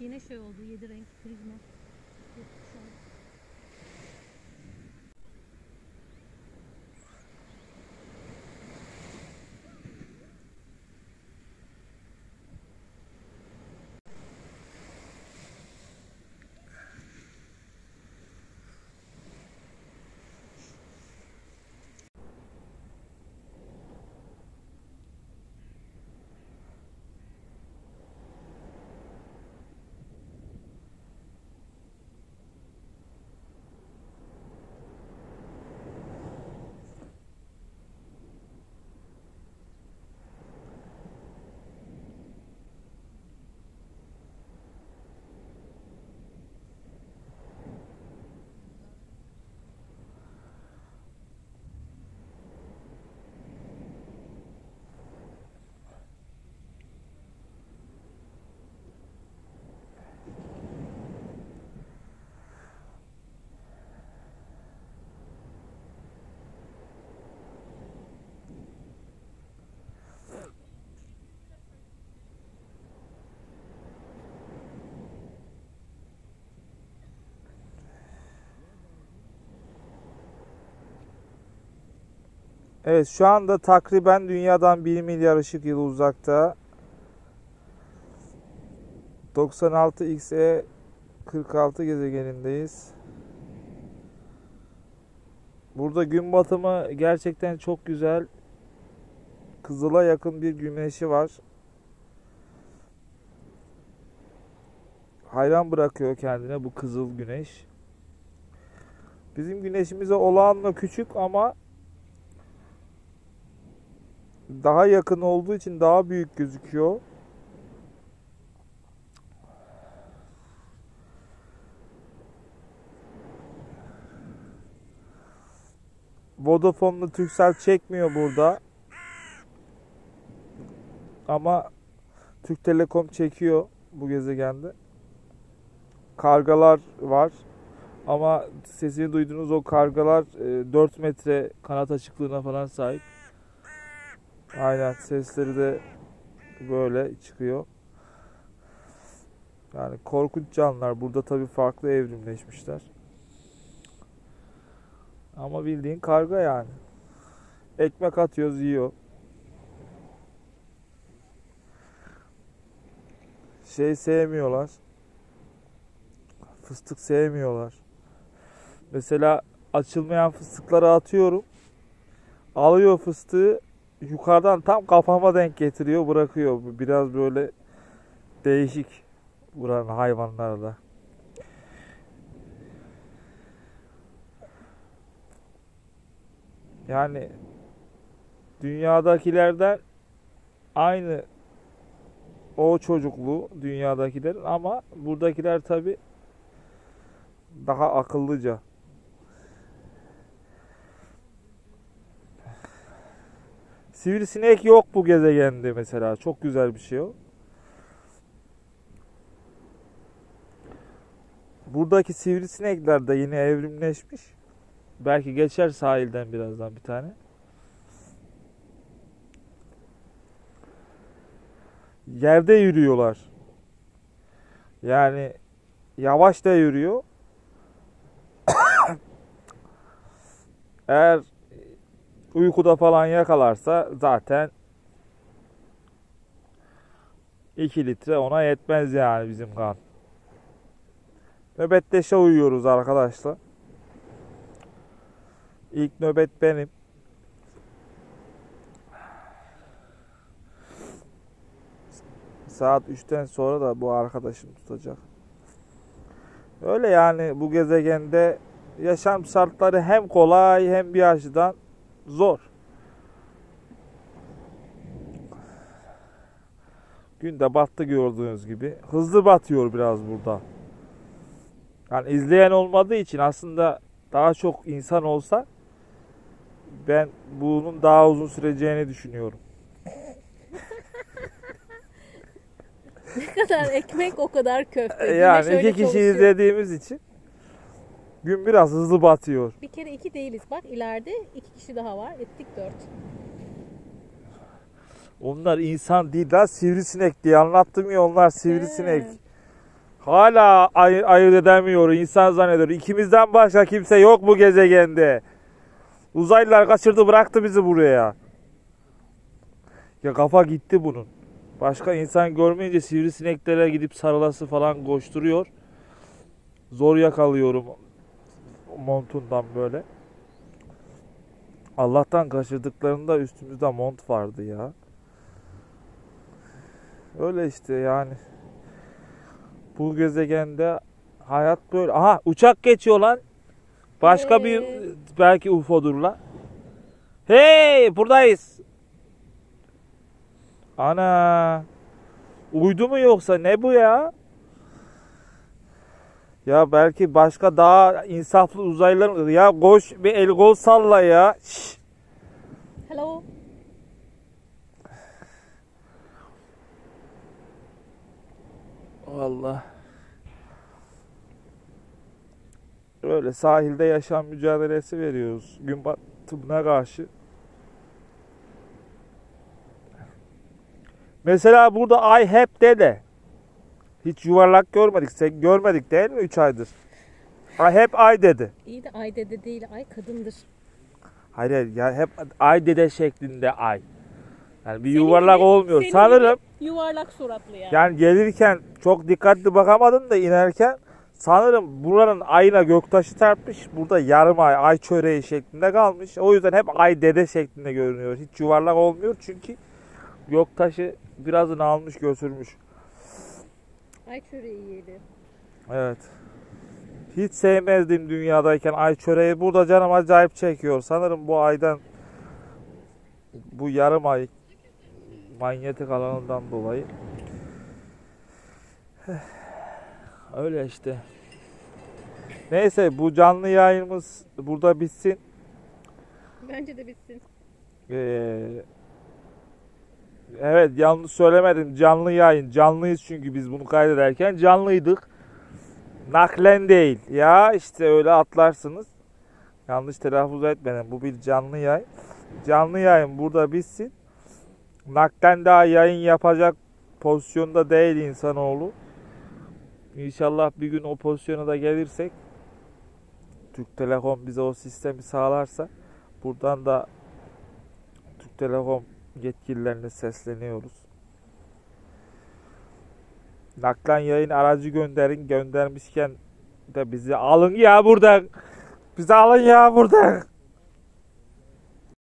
yine şey oldu. 7 renk prizma. Gökkuşağı. Evet, şu anda takriben dünyadan 1 milyar ışık yılı uzakta 96 XE 46 gezegenindeyiz. Burada gün batımı gerçekten çok güzel. Kızıla yakın bir güneşi var. Hayran bırakıyor kendine bu kızıl güneş. Bizim güneşimize olağanla küçük ama daha yakın olduğu için daha büyük gözüküyor. Vodafone'la Turkcell çekmiyor burada. Ama Türk Telekom çekiyor bu gezegende. Kargalar var. Ama sesini duyduğunuz o kargalar 4 metre kanat açıklığına falan sahip. Aynen, sesleri de böyle çıkıyor. Yani korkunç canlılar. Burada tabii farklı evrimleşmişler. Ama bildiğin karga yani. Ekmek atıyoruz, yiyor. Şey sevmiyorlar. Fıstık sevmiyorlar. Mesela açılmayan fıstıkları atıyorum. Alıyor fıstığı, yukarıdan tam kafama denk getiriyor, bırakıyor. Biraz böyle değişik buranın hayvanları da. Yani dünyadakilerden aynı o çocukluğu dünyadakilerin, ama buradakiler tabi daha akıllıca. Sivrisinek yok bu gezegende mesela. Çok güzel bir şey o. Buradaki sivrisinekler de yine evrimleşmiş. Belki geçer sahilden birazdan bir tane. Yerde yürüyorlar. Yani yavaş da yürüyor. Eğer uykuda falan yakalarsa zaten 2 litre ona yetmez yani bizim kan. Nöbetleşe uyuyoruz arkadaşlar. İlk nöbet benim. Saat 3'ten sonra da bu arkadaşım tutacak. Öyle yani, bu gezegende yaşam şartları hem kolay hem bir açıdan zor. Gün de battı gördüğünüz gibi. Hızlı batıyor biraz burada. Yani izleyen olmadığı için aslında daha çok insan olsa ben bunun daha uzun süreceğini düşünüyorum. Ne kadar ekmek o kadar köfte. Yani 2 kişi izlediğimiz için gün biraz hızlı batıyor. Bir kere 2 değiliz. Bak ileride 2 kişi daha var. Ettik 4. Onlar insan değil lan, sivrisinek diye anlattım ya, onlar sivrisinek. Hala ayırt edemiyor. İnsan zannediyor. İkimizden başka kimse yok bu gezegende. Uzaylılar kaçırdı bıraktı bizi buraya. Ya kafa gitti bunun. Başka insan görmeyince sivrisineklere gidip sarılası falan koşturuyor. Zor yakalıyorum montundan böyle. Allah'tan kaçırdıklarında üstümüzde mont vardı ya. Öyle işte yani. Bu gezegende hayat böyle. Aha uçak geçiyor lan. Başka bir belki UFO'dur lan. Hey buradayız. Ana. Uydu mu yoksa ne bu ya? Ya belki başka daha insaflı uzaylılar. Ya koş bir el kol salla ya. Şşş. Hello. Allah. Öyle sahilde yaşam mücadelesi veriyoruz gün batımına karşı. Mesela burada ay hep de. Hiç yuvarlak görmedik. Sen görmedik değil mi 3 aydır? Ay hep ay dedi. İyi de ay dede değil, ay kadındır. Hayır ya hep ay dede şeklinde ay. Yani bir Senin yuvarlak gibi- olmuyor. senin Sanırım gibi yuvarlak suratlı ya. yani gelirken çok dikkatli bakamadım da inerken sanırım buranın ayına göktaşı çarpmış. Burada yarım ay, ay çöreği şeklinde kalmış. O yüzden hep ay dede şeklinde görünüyor. Hiç yuvarlak olmuyor çünkü göktaşı birazını almış götürmüş. Ay çöreği yedi. Evet. Hiç sevmezdim dünyadayken ay çöreği. Burada canım acayip çekiyor. Sanırım bu aydan bu yarım ay manyetik alanından dolayı. Öyle işte. Neyse bu canlı yayınımız burada bitsin. Bence de bitsin. Evet yanlış söylemedim. Canlı yayın. Canlıyız çünkü biz bunu kaydederken canlıydık. Naklen değil. Ya işte öyle atlarsınız. Yanlış telaffuz etmedim. Bu bir canlı yayın. Canlı yayın burada bitsin. Naklen daha yayın yapacak pozisyonda değil insanoğlu. İnşallah bir gün o pozisyona da gelirsek Türk Telekom bize o sistemi sağlarsa buradan da Türk Telekom yetkililerine sesleniyoruz. Naklen yayın aracı gönderin. Göndermişken de bizi alın ya buradan. Bizi alın ya buradan.